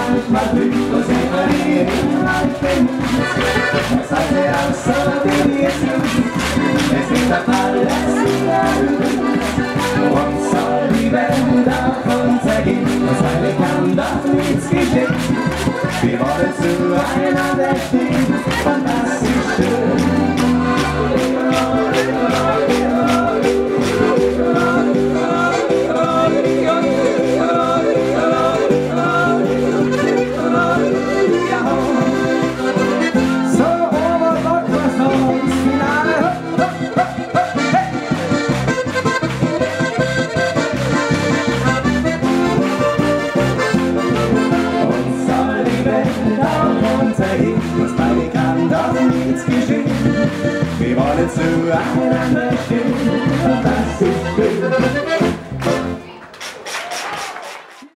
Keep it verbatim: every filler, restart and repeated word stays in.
manchmal Glück, wo sehen wir hier in Alpen. Das seid ihr auch so, wie wir sind. Es ist auf alles wieder und soll die Welt auf uns ergehen. Das Heilige kann doch nichts geschehen. Wir wollen zueinander stehen und das ist schön. Was beide kann doch nichts geschehen. Wir wollen zueinander stehen.